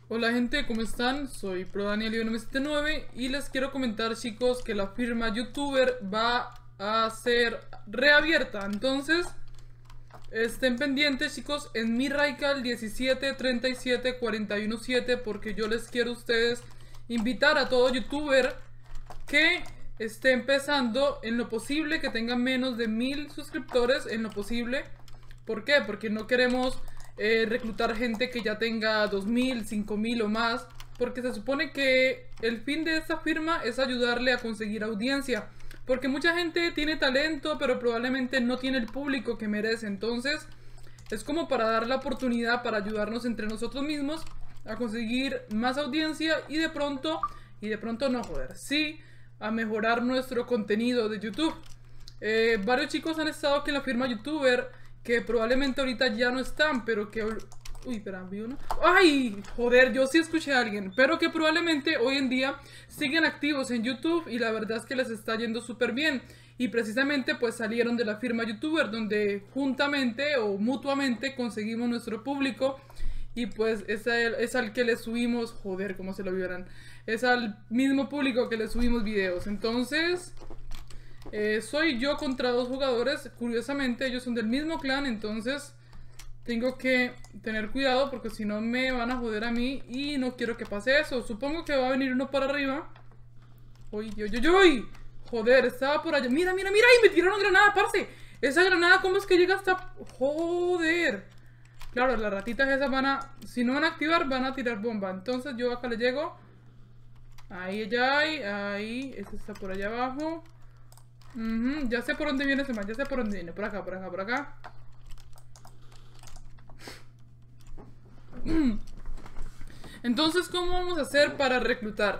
Hola gente, ¿cómo están? Soy ProDaniel979 y les quiero comentar, chicos, que la firma youtuber va a ser reabierta. Entonces, estén pendientes, chicos, en mi Raikal 1737417, porque yo les quiero a ustedes invitar a todo youtuber que esté empezando, en lo posible que tenga menos de 1000 suscriptores, en lo posible. ¿Por qué? Porque no queremos reclutar gente que ya tenga 2000, 5000 o más, porque se supone que el fin de esta firma es ayudarle a conseguir audiencia, porque mucha gente tiene talento pero probablemente no tiene el público que merece. Entonces es como para dar la oportunidad, para ayudarnos entre nosotros mismos a conseguir más audiencia y de pronto no, joder, sí, a mejorar nuestro contenido de YouTube. Varios chicos han estado aquí en la firma youtuber que probablemente ahorita ya no están, pero que... Uy, espera, vi uno. ¡Ay! Joder, yo sí escuché a alguien. Pero que probablemente hoy en día siguen activos en YouTube y la verdad es que les está yendo súper bien. Y precisamente pues salieron de la firma youtuber, donde juntamente o mutuamente conseguimos nuestro público. Y pues es al que le subimos... Joder, cómo se lo vieran. Es al mismo público que le subimos videos. Entonces... soy yo contra dos jugadores. Curiosamente ellos son del mismo clan, entonces tengo que tener cuidado porque si no me van a joder a mí y no quiero que pase eso. Supongo que va a venir uno para arriba. Uy, uy. Joder, estaba por allá. Mira, mira, mira. Y me tiraron granada, parce. Esa granada, ¿cómo es que llega hasta...? Joder. Claro, las ratitas esas van a... Si no van a activar, van a tirar bomba. Entonces yo acá le llego. Ahí ya hay. Ahí. Ese está por allá abajo. Ya sé por dónde viene ese man, ya sé por dónde viene. Por acá, por acá, por acá. Entonces, ¿cómo vamos a hacer para reclutar?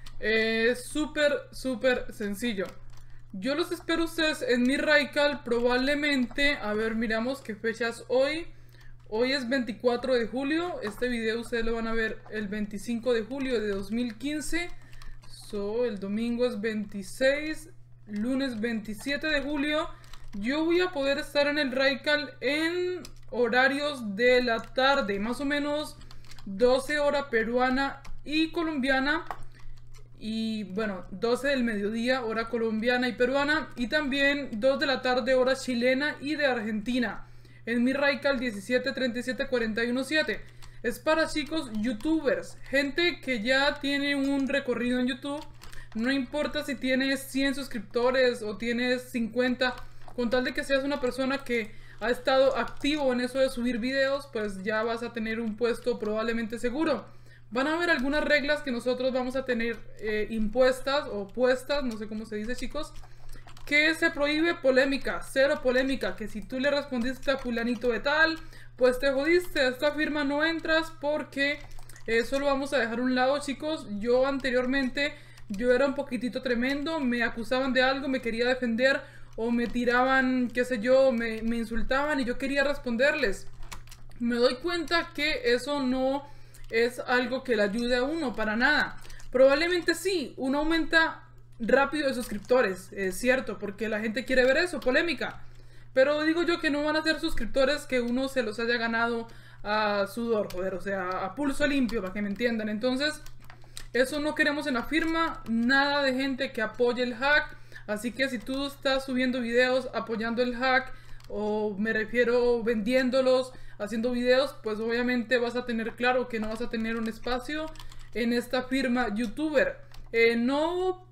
Súper sencillo. Yo los espero a ustedes en mi Raikal probablemente. A ver, miramos qué fecha es hoy. Hoy es 24 de julio. Este video ustedes lo van a ver el 25 de julio de 2015. El domingo es 26. Lunes 27 de julio. Yo voy a poder estar en el Raikal en horarios de la tarde, más o menos 12 hora peruana y colombiana. Y bueno, 12 del mediodía hora colombiana y peruana. Y también 2 de la tarde hora chilena y de Argentina. En mi Raikal 1737417. Es para chicos youtubers, gente que ya tiene un recorrido en YouTube. No importa si tienes 100 suscriptores o tienes 50, con tal de que seas una persona que ha estado activo en eso de subir videos, pues ya vas a tener un puesto probablemente seguro. Van a haber algunas reglas que nosotros vamos a tener impuestas o puestas, no sé cómo se dice, chicos, que se prohíbe polémica, cero polémica, que si tú le respondiste a fulanito de tal, pues te jodiste, a esta firma no entras porque eso lo vamos a dejar a un lado, chicos. Yo anteriormente... Yo era un poquitito tremendo, me acusaban de algo, me quería defender o me tiraban, qué sé yo, me insultaban y yo quería responderles. Me doy cuenta que eso no es algo que le ayude a uno para nada. Probablemente sí, uno aumenta rápido de suscriptores, es cierto, porque la gente quiere ver eso, polémica. Pero digo yo que no van a ser suscriptores que uno se los haya ganado a sudor, joder, o sea, a pulso limpio, para que me entiendan. Entonces... eso no queremos en la firma, nada de gente que apoye el hack. Así que si tú estás subiendo videos apoyando el hack, o me refiero vendiéndolos, haciendo videos, pues obviamente vas a tener claro que no vas a tener un espacio en esta firma youtuber. No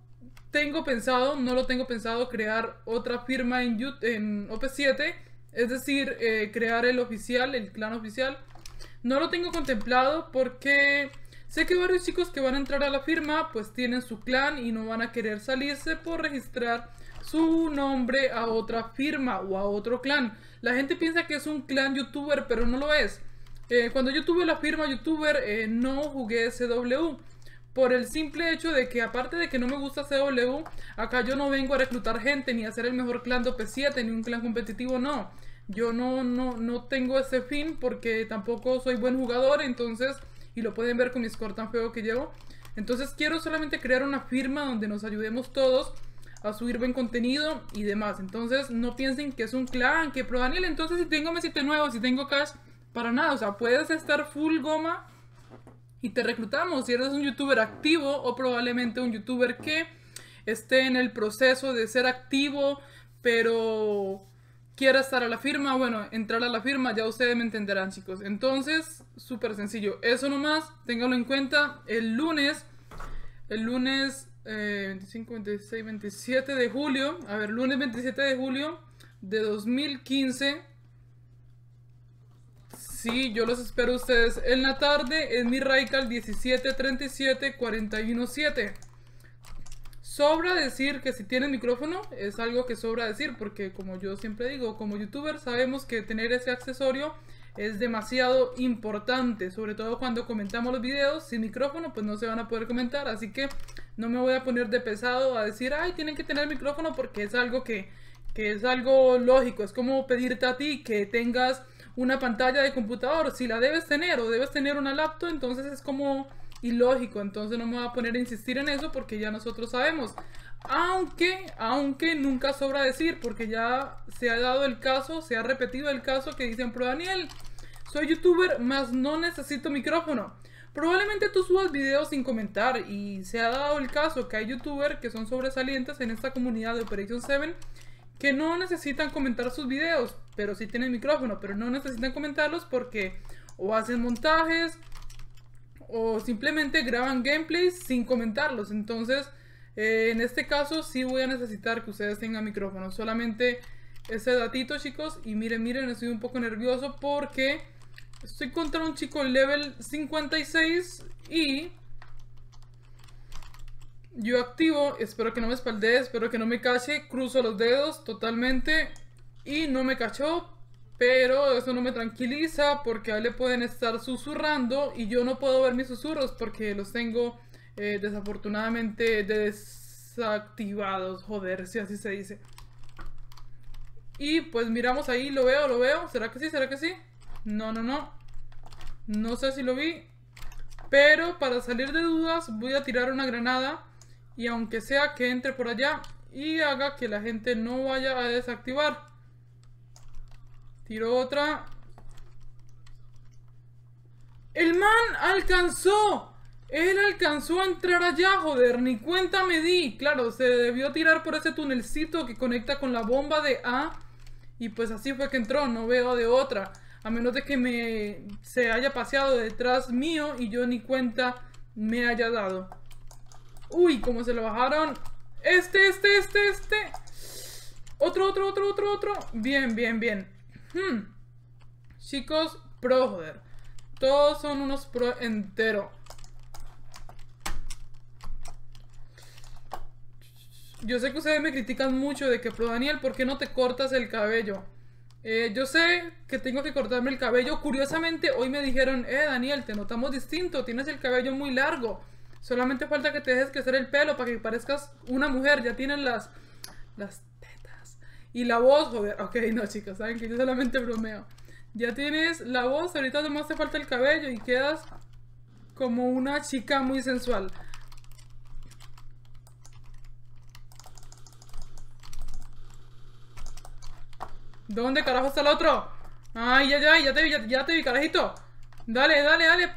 lo tengo pensado crear otra firma en OP7, es decir, crear el oficial, el clan oficial. No lo tengo contemplado porque... sé que varios chicos que van a entrar a la firma pues tienen su clan y no van a querer salirse por registrar su nombre a otra firma o a otro clan. La gente piensa que es un clan youtuber, pero no lo es. Cuando yo tuve la firma youtuber no jugué CW. Por el simple hecho de que aparte de que no me gusta CW, acá yo no vengo a reclutar gente ni a ser el mejor clan de OP7 ni un clan competitivo, no. Yo no tengo ese fin porque tampoco soy buen jugador, entonces... y lo pueden ver con mi score tan feo que llevo. Entonces quiero solamente crear una firma donde nos ayudemos todos a subir buen contenido y demás. Entonces no piensen que es un clan, que Pro Daniel, entonces si tengo M7 nuevo, si tengo cash, para nada. O sea, puedes estar full goma y te reclutamos. Si eres un youtuber activo o probablemente un youtuber que esté en el proceso de ser activo, pero quiera estar a la firma, bueno, entrar a la firma, ya ustedes me entenderán, chicos. Entonces, súper sencillo. Eso nomás, ténganlo en cuenta. El lunes 25, 26, 27 de julio, a ver, lunes 27 de julio de 2015. Sí, yo los espero a ustedes en la tarde en mi Raikal 1737 417. Sobra decir que si tienen micrófono, es algo que sobra decir, porque como yo siempre digo, como youtuber sabemos que tener ese accesorio es demasiado importante, sobre todo cuando comentamos los videos. Sin micrófono pues no se van a poder comentar, así que no me voy a poner de pesado a decir, ay, tienen que tener micrófono, porque es algo que es algo lógico. Es como pedirte a ti que tengas una pantalla de computador. Si la debes tener o debes tener una laptop, entonces es como ilógico. Entonces no me voy a poner a insistir en eso, porque ya nosotros sabemos. Aunque nunca sobra decir, porque ya se ha dado el caso, se ha repetido el caso que dicen, pero Daniel, soy youtuber, más no necesito micrófono. Probablemente tú subas videos sin comentar, y se ha dado el caso que hay youtubers que son sobresalientes en esta comunidad de Operation 7 que no necesitan comentar sus videos, pero sí tienen micrófono, pero no necesitan comentarlos porque o hacen montajes o simplemente graban gameplays sin comentarlos. Entonces, en este caso sí voy a necesitar que ustedes tengan micrófono. Solamente ese datito, chicos. Y miren, estoy un poco nervioso porque estoy contra un chico level 56 y yo activo. Espero que no me espaldee, espero que no me cache. Cruzo los dedos totalmente y no me cachó. Pero eso no me tranquiliza, porque a él le pueden estar susurrando y yo no puedo ver mis susurros porque los tengo desafortunadamente desactivados. Joder, si así se dice. Y pues miramos ahí, lo veo. ¿Será que sí? ¿Será que sí? No. No sé si lo vi. Pero para salir de dudas voy a tirar una granada. Y aunque sea que entre por allá y haga que la gente no vaya a desactivar. Tiro otra. ¡El man alcanzó! Él alcanzó a entrar allá, joder. Ni cuenta me di. Claro, se debió tirar por ese tunelcito que conecta con la bomba de A. Y pues así fue que entró. No veo de otra. A menos de que se haya paseado detrás mío y yo ni cuenta me haya dado. Uy, cómo se lo bajaron. Este. Otro. Bien. Chicos, pro, joder. Todos son unos pro entero. Yo sé que ustedes me critican mucho de que, pero Daniel, ¿por qué no te cortas el cabello? Yo sé que tengo que cortarme el cabello. Curiosamente, hoy me dijeron, Daniel, te notamos distinto, tienes el cabello muy largo. Solamente falta que te dejes crecer el pelo para que parezcas una mujer. Ya tienes las tetas y la voz, joder. Ok, no, chicos, saben que yo solamente bromeo. Ya tienes la voz, ahorita nomás te falta el cabello y quedas como una chica muy sensual. ¿Dónde carajo está el otro? Ay, ya te vi, carajito. Dale.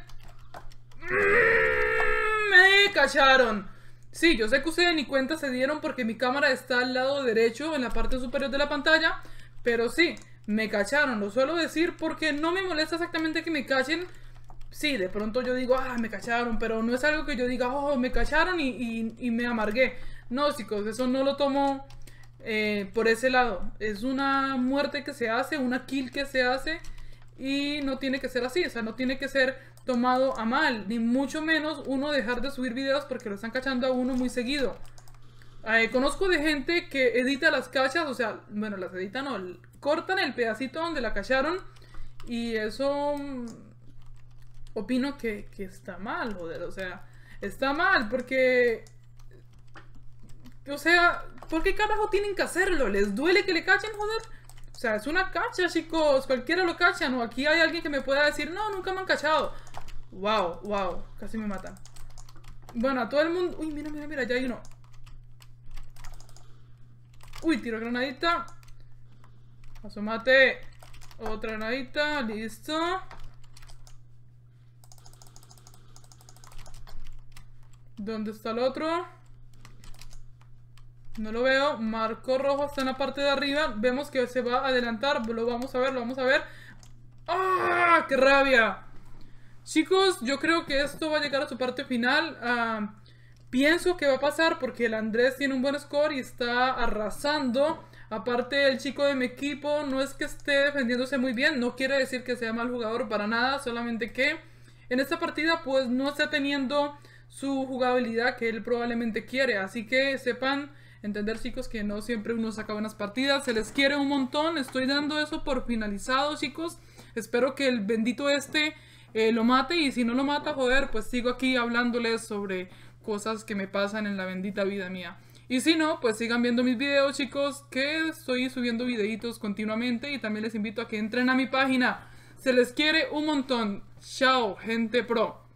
Me cacharon. Sí, yo sé que ustedes ni cuenta se dieron porque mi cámara está al lado derecho, en la parte superior de la pantalla. Pero sí, me cacharon. Lo suelo decir porque no me molesta exactamente que me cachen. Sí, de pronto yo digo, me cacharon, pero no es algo que yo diga, me cacharon y me amargué. No, chicos, eso no lo tomo por ese lado. Es una muerte que se hace, una kill que se hace, y no tiene que ser así. O sea, no tiene que ser tomado a mal, ni mucho menos uno dejar de subir videos porque lo están cachando a uno muy seguido. Conozco de gente que edita las cachas, o sea, bueno, las editan, no, cortan el pedacito donde la cacharon, y eso opino que está mal, joder. O sea, está mal porque, o sea, ¿por qué carajo tienen que hacerlo? ¿Les duele que le cachen, joder? O sea, es una cacha, chicos. Cualquiera lo cachan. O aquí hay alguien que me pueda decir, no, nunca me han cachado. Wow. Casi me matan. Bueno, a todo el mundo... Uy, mira, ya hay uno. Uy, tiro granadita. Asómate. Otra granadita. Listo. ¿Dónde está el otro? No lo veo. Marco rojo está en la parte de arriba. Vemos que se va a adelantar. Lo vamos a ver, lo vamos a ver. ¡Ah! ¡Qué rabia! Chicos, yo creo que esto va a llegar a su parte final. Pienso que va a pasar porque el Andrés tiene un buen score y está arrasando. Aparte, el chico de mi equipo no es que esté defendiéndose muy bien. No quiere decir que sea mal jugador para nada. Solamente que en esta partida pues no está teniendo su jugabilidad que él probablemente quiere. Así que sepan entender, chicos, que no siempre uno saca buenas partidas. Se les quiere un montón. Estoy dando eso por finalizado, chicos. Espero que el bendito lo mate. Y si no lo mata, joder, pues sigo aquí hablándoles sobre cosas que me pasan en la bendita vida mía. Y si no, pues sigan viendo mis videos, chicos, que estoy subiendo videitos continuamente. Y también les invito a que entren a mi página. Se les quiere un montón. Chao, gente pro.